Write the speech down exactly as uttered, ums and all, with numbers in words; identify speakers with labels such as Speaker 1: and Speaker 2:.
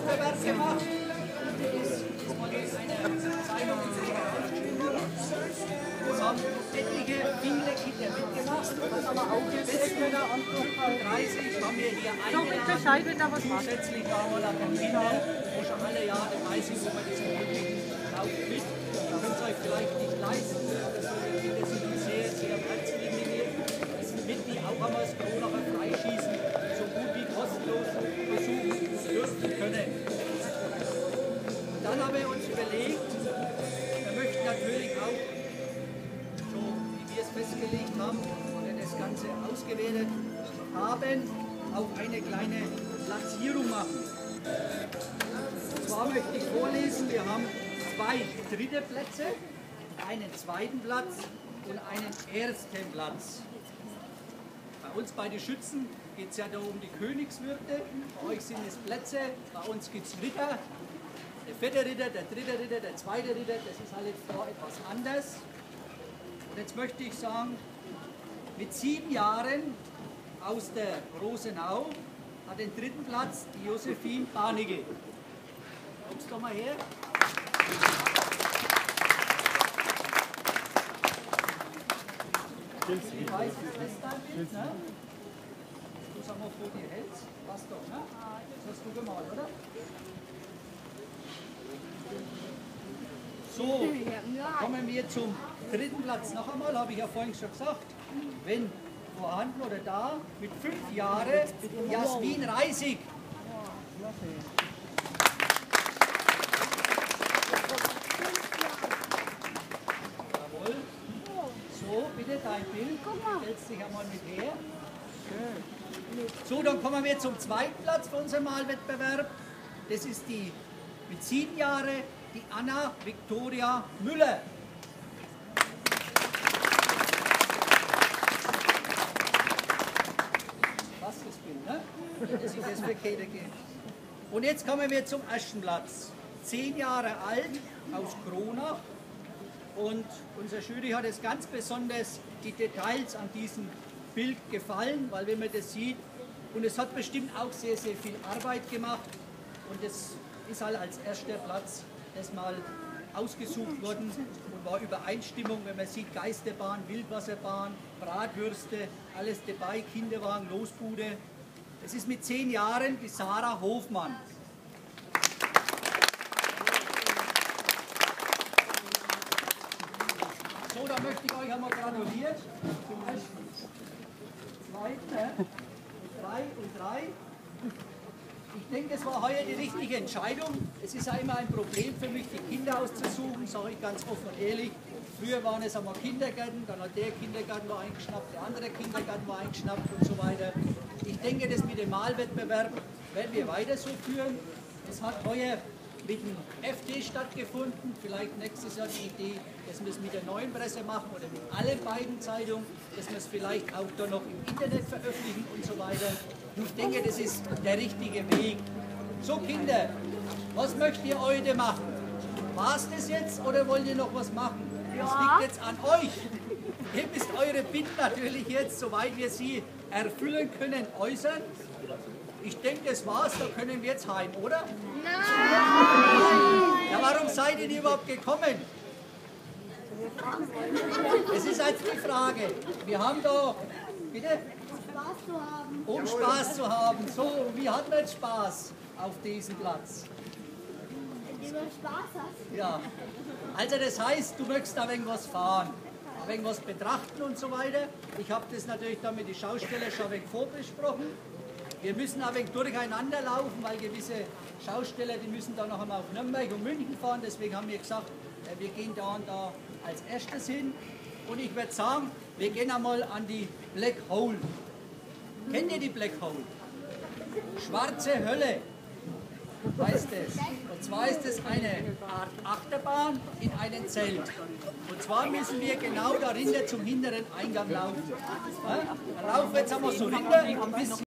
Speaker 1: Wettbewerb gemacht. Der ist von einer Zeitung aufgeschrieben worden. Es haben etliche, viele Kinder mitgemacht. Was aber auch bis dreißig haben wir hier eingeladen. Zusätzlich waren wir da von Kindern, wo schon alle Jahre dabei sind, wo wir das ermöglichen, lauft mit. Da könnt ihr euch vielleicht nicht leisten, aber solche Kinder sind uns sehr, sehr am Herzen liegen. Das sind mit, die auch einmal das Kronacher Freischießen so gut wie kostenlos besuchen dürfen können. Und dann haben wir uns überlegt, wir möchten natürlich auch, so wie wir es festgelegt haben, oder das Ganze ausgewertet haben, auch eine kleine Platzierung machen. Und zwar möchte ich vorlesen, wir haben zwei dritte Plätze, einen zweiten Platz und einen ersten Platz. Bei uns bei den Schützen geht es ja da um die Königswürde, bei euch sind es Plätze, bei uns gibt es Ritter, der vierte Ritter, der dritte Ritter, der zweite Ritter, das ist halt jetzt da etwas anders. Und jetzt möchte ich sagen, mit sieben Jahren aus der Rosenau hat den dritten Platz die Josephine Barnige. Kommst du doch mal her. Die weiße Schwester, ne? Du sag mal, wo die hältst. Passt doch, ne? Das hast du gemalt, oder? So, kommen wir zum dritten Platz. Noch einmal, habe ich ja vorhin schon gesagt, wenn vorhanden oder da, mit fünf Jahren, Jasmin Reisig. Jawohl. So, bitte dein Bild. Stellst dich einmal mit her. So, dann kommen wir zum zweiten Platz für unseren Malwettbewerb. Das ist die mit sieben Jahren, die Anna Victoria Müller. Was das Bild, ne? Das ist das Verkehrte geht. Und jetzt kommen wir zum ersten Platz. Zehn Jahre alt, aus Kronach. Und unser Jury hat es ganz besonders die Details an diesem Bild gefallen, weil wenn man das sieht, und es hat bestimmt auch sehr, sehr viel Arbeit gemacht. Und das ist halt als erster Platz das mal ausgesucht worden und war Übereinstimmung, wenn man sieht, Geisterbahn, Wildwasserbahn, Bratwürste, alles dabei, Kinderwagen, Losbude. Es ist mit zehn Jahren die Sarah Hofmann. So, da möchte ich euch einmal gratulieren. Zum ersten, zweiten, drei und drei. Ich denke, es war heuer die richtige Entscheidung. Es ist ja immer ein Problem für mich, die Kinder auszusuchen, sage ich ganz offen und ehrlich. Früher waren es einmal Kindergärten, dann hat der Kindergarten war eingeschnappt, der andere Kindergarten war eingeschnappt und so weiter. Ich denke, das mit dem Malwettbewerb werden wir weiter so führen. Es hat heuer mit dem F D stattgefunden, vielleicht nächstes Jahr die Idee, dass wir es mit der Neuen Presse machen oder mit allen beiden Zeitungen, dass wir es vielleicht auch dann noch im Internet veröffentlichen und so weiter. Und ich denke, das ist der richtige Weg. So Kinder, was möchtet ihr heute machen? War es das jetzt oder wollt ihr noch was machen? Das liegt jetzt an euch. Ihr müsst eure Bitten natürlich jetzt, soweit wir sie erfüllen können, äußern. Ich denke, das war's, da können wir jetzt heim, oder? Nein! Ja, warum seid ihr überhaupt gekommen? Es ist jetzt die Frage. Wir haben da, bitte?
Speaker 2: Spaß zu haben.
Speaker 1: Um Spaß zu haben. So, wie hat man jetzt Spaß auf diesem Platz?
Speaker 2: Indem man Spaß hat.
Speaker 1: Ja. Also das heißt, du möchtest da irgendwas fahren, irgendwas betrachten und so weiter. Ich habe das natürlich dann mit den Schaustellern schon ein wenig vorbesprochen. Wir müssen ein wenig durcheinander laufen, weil gewisse Schausteller, die müssen dann noch einmal auf Nürnberg und München fahren. Deswegen haben wir gesagt, wir gehen da und da als erstes hin. Und ich würde sagen, wir gehen einmal an die Black Hole. Kennt ihr die Black Hole? Schwarze Hölle heißt es. Und zwar ist es eine Art Achterbahn in einem Zelt. Und zwar müssen wir genau dahinter zum hinteren Eingang laufen. Ja? Dann laufen wir jetzt einmal so hinter, ein bisschen.